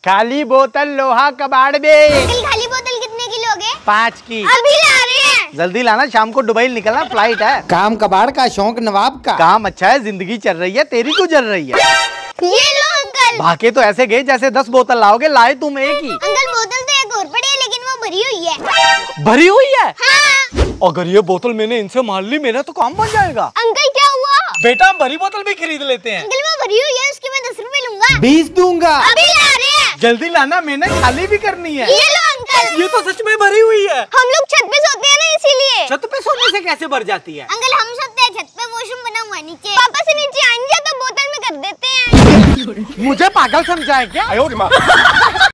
खाली बोतल लोहा कबाड़ में। अंकल खाली बोतल कितने की लोगे? 5 की। अभी ला रहे हैं। जल्दी लाना, शाम को दुबई निकलना फ्लाइट है। काम कबाड़ का शौक नवाब का। काम अच्छा है, जिंदगी चल रही है, तेरी क्यों चल रही है? ये लो अंकल। भागे तो ऐसे गए जैसे 10 बोतल लाओगे, लाए तुम एक ही। अंकल बोतल तो एक और पड़ी है, लेकिन वो भरी हुई है। भरी हुई है? हाँ। अगर ये बोतल मैंने इनसे मान ली, मेरा तो काम बन जाएगा। अंकल क्या हुआ? बेटा हम भरी बोतल भी खरीद लेते हैं। अंकल वो भरी हुई है, उसके मैं 10 रुपए लूंगा। 20 दूंगा। अभी ला रहे हैं। जल्दी लाना, मैंने खाली भी करनी है। ये लो अंकल। ये तो सच में भरी हुई है। हम लोग छत पे सोते हैं ना, इसीलिए। छत पे सोने से कैसे भर जाती है? अंकल हम सोते हैं छत पे, वॉशरूम बना हुआ है नीचे। पापा से नीचे आएंगे तो बोतल में कर देते हैं। मुझे पागल समझा है क्या?